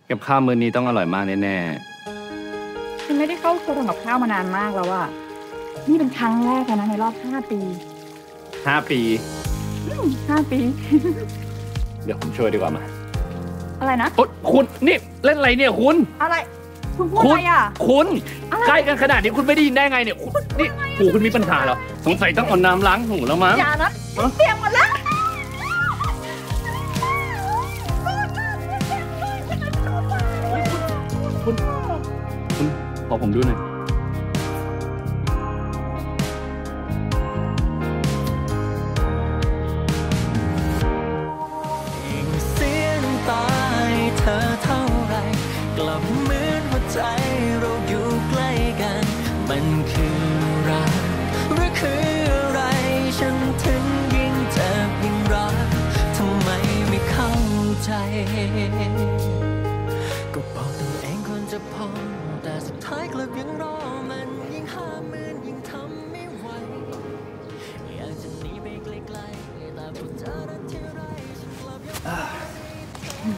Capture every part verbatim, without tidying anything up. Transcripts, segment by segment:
กับข้าวมื้อนี้ต้องอร่อยมากแน่ๆฉันไม่ได้เข้าครัวทำกับข้าวมานานมากแล้วอะนี่เป็นครั้งแรกนะในรอบห้าปีห้าปีห้าปีเดี๋ยวผมช่วยดีกว่ามาอะไรนะคุณนี่เล่นอะไรเนี่ยคุณอะไรคุณพูดอะไรอ่ะคุณใกล้กันขนาดนี้คุณไม่ได้ยินได้ไงเนี่ยนี่หูคุณมีปัญหาเหรอสงสัยต้องเอาน้ำล้างหูแล้วมั้งอย่านะเตรียมหมดแล้วคุณคุณขอผมดูหน่อยใจเราอยู่ใกล้กันมันคือรักหรือคืออะไรฉันถึงยิ่งเจ็บยิ่งรักทำไมไม่เข้าใจก็บอกตัวเองควรจะพอแต่สุดท้ายกลับยังรอมันยิ่งห้ามมันยิ่งทำไม่ไหวอยากจะหนีไปไกลๆแต่พอเจอรักที่ไรฉันกลับยัง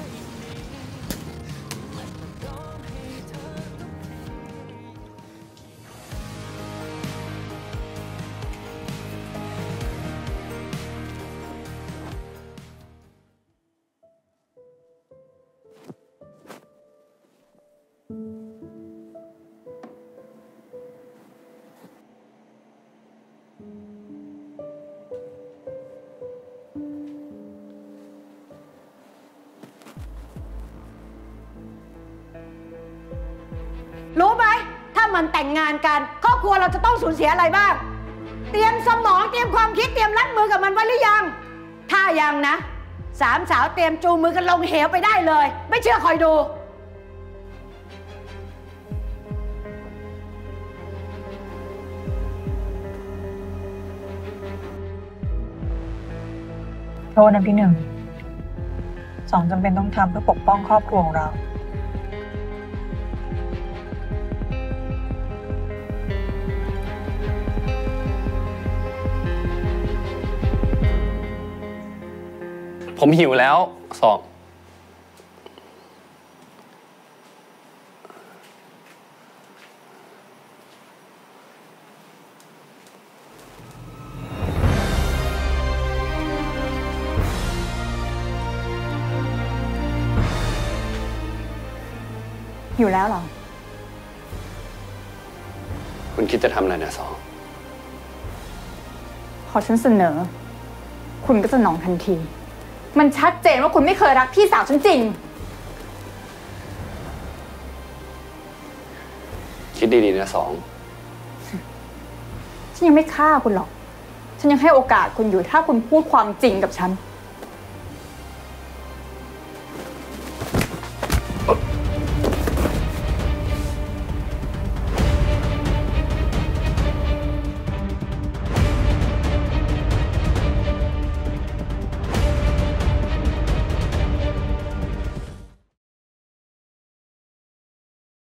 รู้ไหมถ้ามันแต่งงานกันครอบครัวเราจะต้องสูญเสียอะไรบ้างเตรียมสมองเตรียมความคิดเตรียมรับมือกับมันไว้หรือยังถ้ายังนะสามสาวเตรียมจูงมือกันลงเหวไปได้เลยไม่เชื่อคอยดูโทษนะพี่หนึ่งสองจำเป็นต้องทำเพื่อปกป้องครอบครัวของเราผมหิวแล้วสองหิวแล้วเหรอคุณคิดจะทำอะไรนะสองพอฉันเสนอคุณก็จะหนองทันทีมันชัดเจนว่าคุณไม่เคยรักพี่สาวฉันจริงคิดดีๆนะสองฉันยังไม่ฆ่าคุณหรอกฉันยังให้โอกาสคุณอยู่ถ้าคุณพูดความจริงกับฉัน